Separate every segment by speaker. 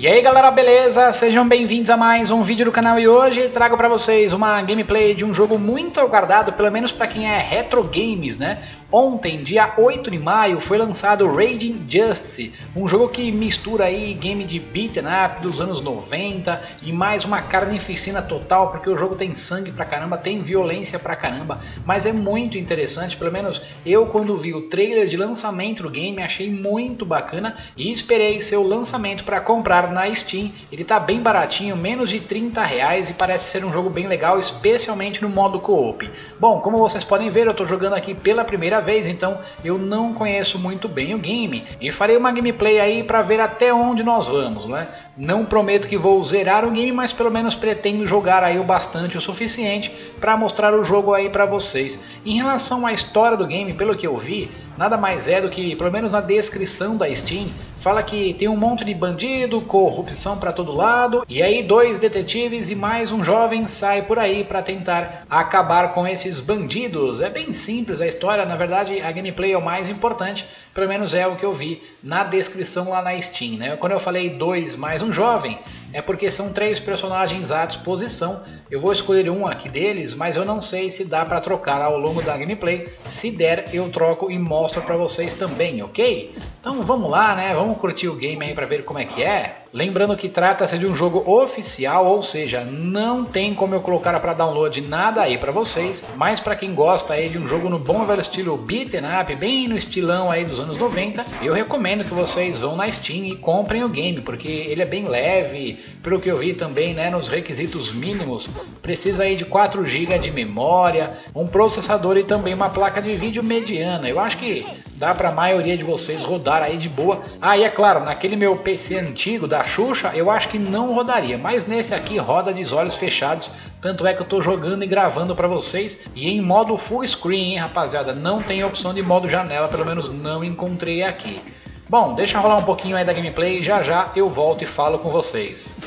Speaker 1: E aí galera, beleza? Sejam bem-vindos a mais um vídeo do canal e hoje trago pra vocês uma gameplay de um jogo muito aguardado, pelo menos pra quem é retro games, né? Ontem, dia 8 de maio, foi lançado Raging Justice, um jogo que mistura aí game de beat'em up dos anos 90 e mais uma carnificina total, porque o jogo tem sangue pra caramba, tem violência pra caramba, mas é muito interessante. Pelo menos eu, quando vi o trailer de lançamento do game, achei muito bacana e esperei seu lançamento para comprar na Steam. Ele tá bem baratinho, menos de R$30 e parece ser um jogo bem legal, especialmente no modo co-op. Bom, como vocês podem ver, eu tô jogando aqui pela primeira vez, então eu não conheço muito bem o game e farei uma gameplay aí para ver até onde nós vamos, né? Não prometo que vou zerar o game, mas pelo menos pretendo jogar aí o bastante o suficiente para mostrar o jogo aí para vocês. Em relação à história do game, pelo que eu vi, nada mais é do que, pelo menos na descrição da Steam, fala que tem um monte de bandido, corrupção para todo lado, e aí dois detetives e mais um jovem sai por aí para tentar acabar com esses bandidos. É bem simples a história, na verdade a gameplay é o mais importante, pelo menos é o que eu vi na descrição lá na Steam, né? Quando eu falei dois mais um jovem, é porque são três personagens à disposição. Eu vou escolher um aqui deles, mas eu não sei se dá para trocar ao longo da gameplay. Se der, eu troco e mostro para vocês também, ok? Então vamos lá, né? Vamos curtir o game aí para ver como é que é. Lembrando que trata-se de um jogo oficial, ou seja, não tem como eu colocar para download nada aí para vocês, mas para quem gosta aí de um jogo no bom velho estilo beat'em up, bem no estilão aí dos anos 90, eu recomendo que vocês vão na Steam e comprem o game, porque ele é bem leve, pelo que eu vi também, né, nos requisitos mínimos, precisa aí de 4 GB de memória, um processador e também uma placa de vídeo mediana. Eu acho que dá para a maioria de vocês rodar aí de boa. Ah, e é claro, naquele meu PC antigo da Xuxa, eu acho que não rodaria, mas nesse aqui roda de olhos fechados, tanto é que eu tô jogando e gravando para vocês e em modo full screen, hein, rapaziada, não tem opção de modo janela, pelo menos não encontrei aqui. Bom, deixa rolar um pouquinho aí da gameplay e já já eu volto e falo com vocês.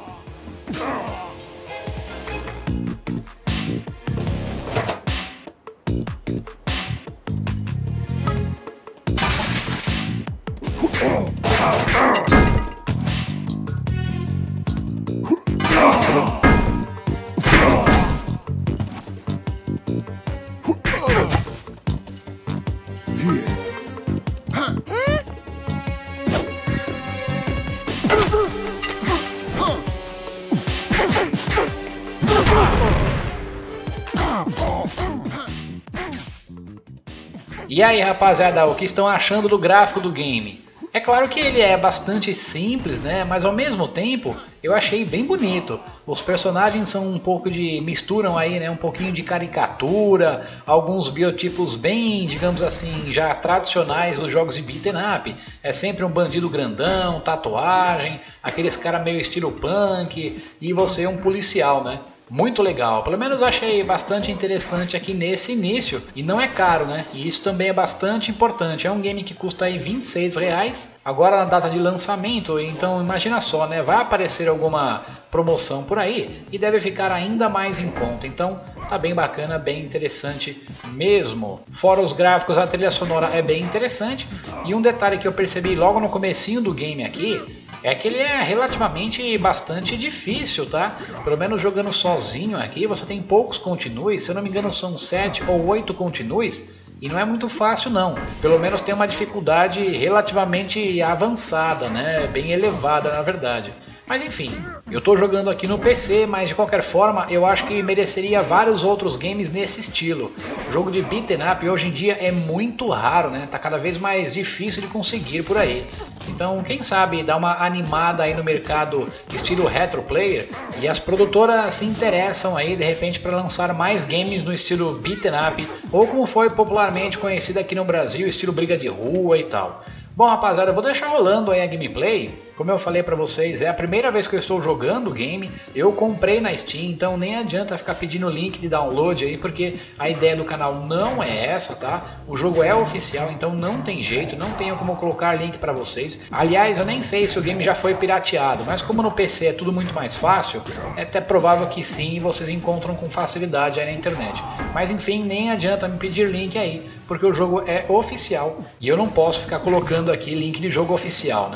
Speaker 1: E aí rapaziada, o que estão achando do gráfico do game? É claro que ele é bastante simples, né? Mas ao mesmo tempo eu achei bem bonito. Os personagens são um pouco de... misturam aí, né? Um pouquinho de caricatura, alguns biotipos bem, digamos assim, já tradicionais dos jogos de beat'em up. É sempre um bandido grandão, tatuagem, aqueles cara meio estilo punk e você um policial, né? Muito legal, pelo menos achei bastante interessante aqui nesse início e não é caro, né? E isso também é bastante importante. É um game que custa aí R$26 agora na data de lançamento, então imagina só, né? Vai aparecer alguma promoção por aí e deve ficar ainda mais em conta. Então tá bem bacana, bem interessante mesmo. Fora os gráficos, a trilha sonora é bem interessante e um detalhe que eu percebi logo no comecinho do game aqui é que ele é relativamente bastante difícil, tá? Pelo menos jogando sozinho aqui, você tem poucos continues, se eu não me engano são 7 ou 8 continues, e não é muito fácil não. Pelo menos tem uma dificuldade relativamente avançada, né? Bem elevada na verdade. Mas enfim, eu tô jogando aqui no PC, mas de qualquer forma eu acho que mereceria vários outros games nesse estilo. O jogo de beat'em up hoje em dia é muito raro, né? Tá cada vez mais difícil de conseguir por aí. Então quem sabe dar uma animada aí no mercado estilo retro player e as produtoras se interessam aí de repente para lançar mais games no estilo beat'em up, ou como foi popularmente conhecido aqui no Brasil, estilo briga de rua e tal. Bom rapaziada, eu vou deixar rolando aí a gameplay. Como eu falei pra vocês, é a primeira vez que eu estou jogando o game. Eu comprei na Steam, então nem adianta ficar pedindo link de download aí, porque a ideia do canal não é essa, tá? O jogo é oficial, então não tem jeito, não tenho como colocar link pra vocês. Aliás, eu nem sei se o game já foi pirateado, mas como no PC é tudo muito mais fácil, é até provável que sim, vocês encontram com facilidade aí na internet. Mas enfim, nem adianta me pedir link aí, porque o jogo é oficial e eu não posso ficar colocando aqui link de jogo oficial, né?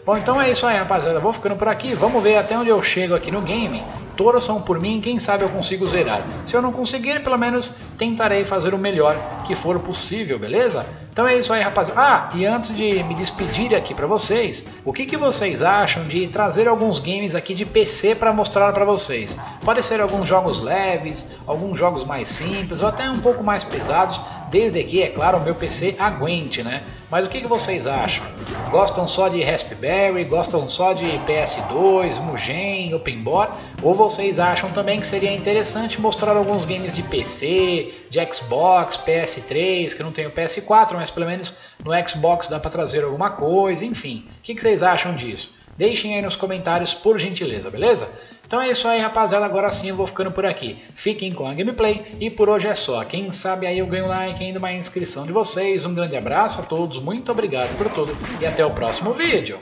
Speaker 1: Bom, então é isso aí, rapaziada. Vou ficando por aqui. Vamos ver até onde eu chego aqui no game. Torçam por mim, quem sabe eu consigo zerar. Se eu não conseguir, pelo menos tentarei fazer o melhor que for possível, beleza? Então é isso aí, rapaziada. Ah, e antes de me despedir aqui pra vocês, o que vocês acham de trazer alguns games aqui de PC pra mostrar pra vocês? Pode ser alguns jogos leves, alguns jogos mais simples ou até um pouco mais pesados, desde que, é claro, o meu PC aguente, né? Mas o que vocês acham? Gostam só de Raspberry? Gostam só de PS2, Mugen, OpenBoard? Ou vocês acham também que seria interessante mostrar alguns games de PC, de Xbox, PS3, que eu não tenho PS4, mas pelo menos no Xbox dá para trazer alguma coisa, enfim. O que vocês acham disso? Deixem aí nos comentários por gentileza, beleza? Então é isso aí, rapaziada, agora sim eu vou ficando por aqui. Fiquem com a gameplay e por hoje é só. Quem sabe aí eu ganho like ainda uma inscrição de vocês. Um grande abraço a todos, muito obrigado por tudo e até o próximo vídeo.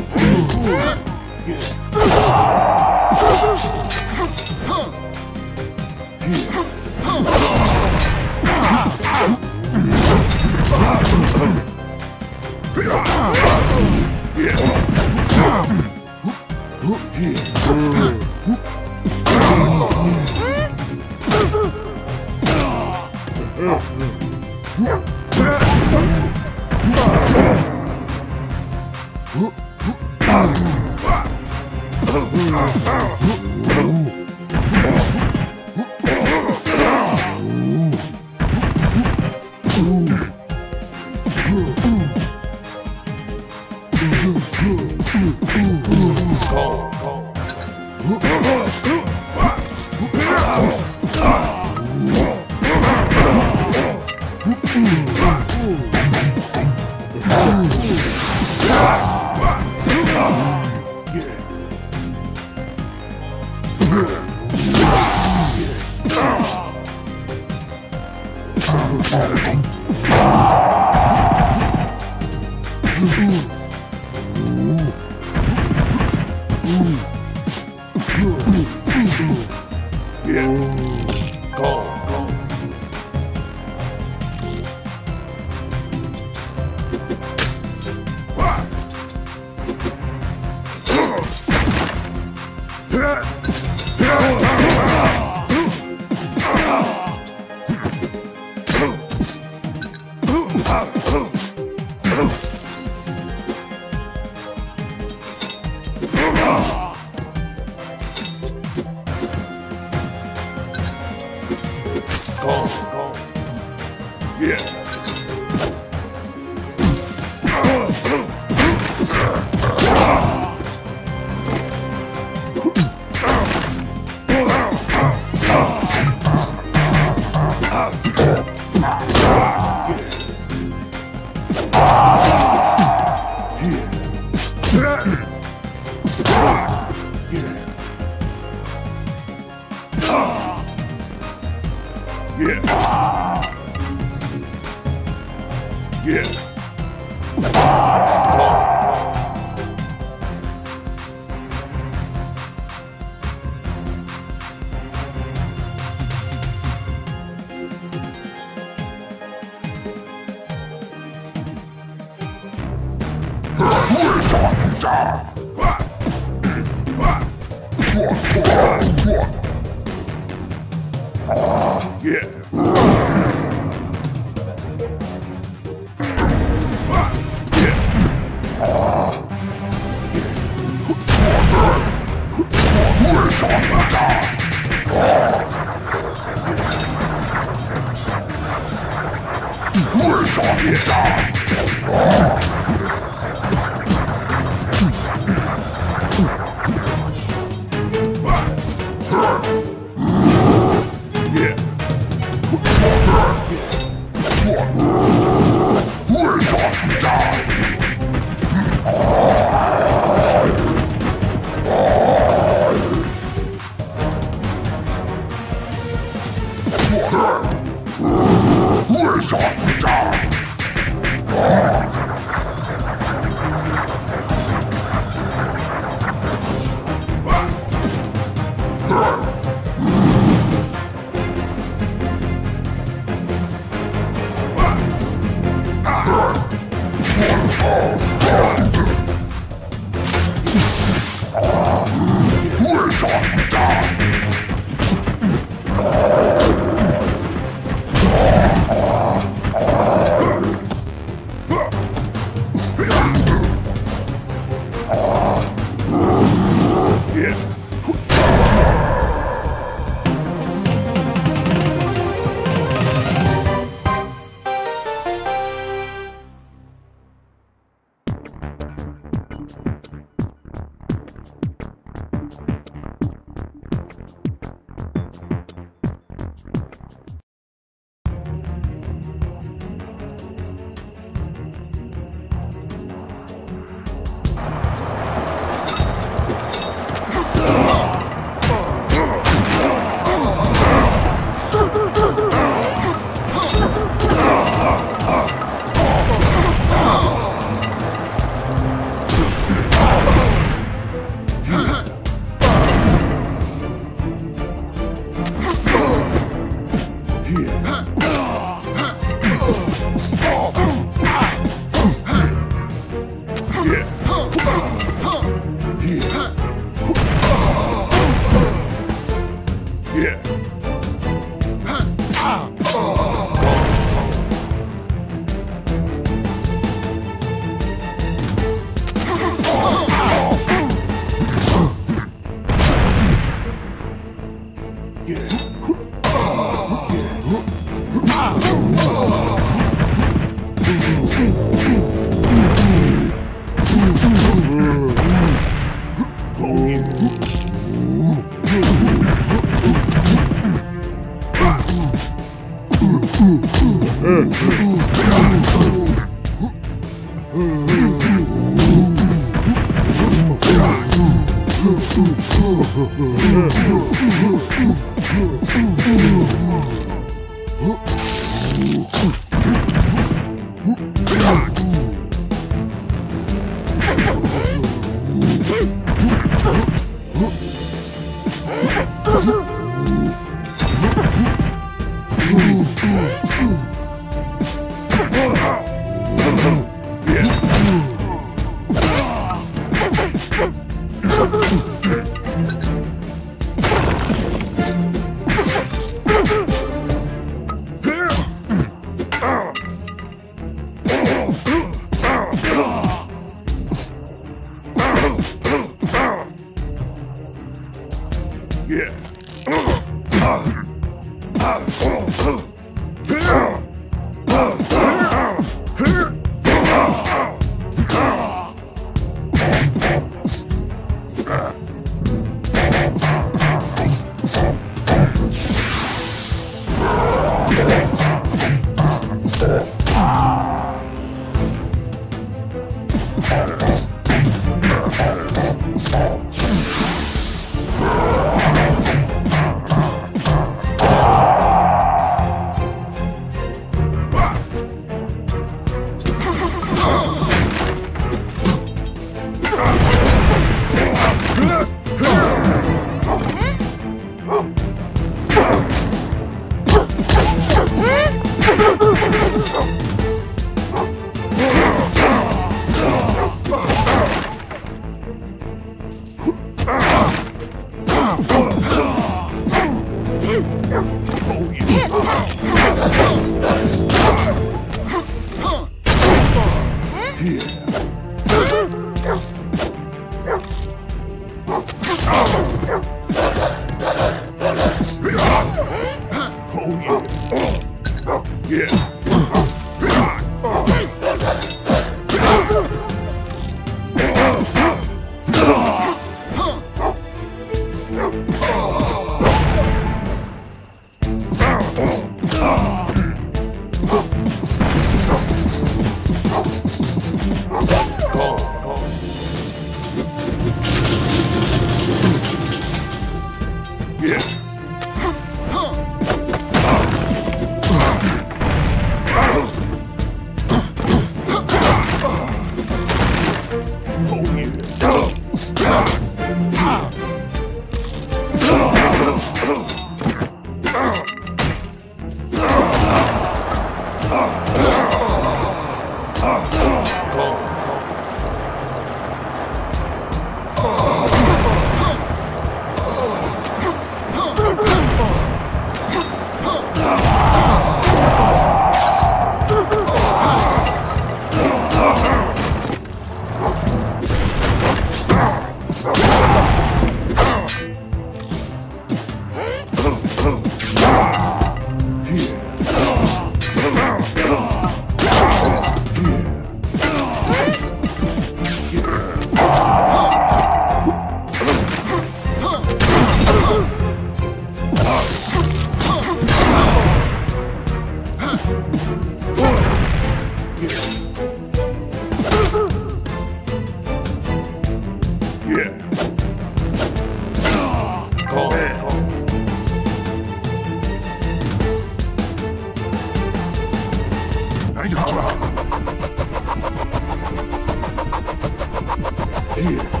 Speaker 2: Here.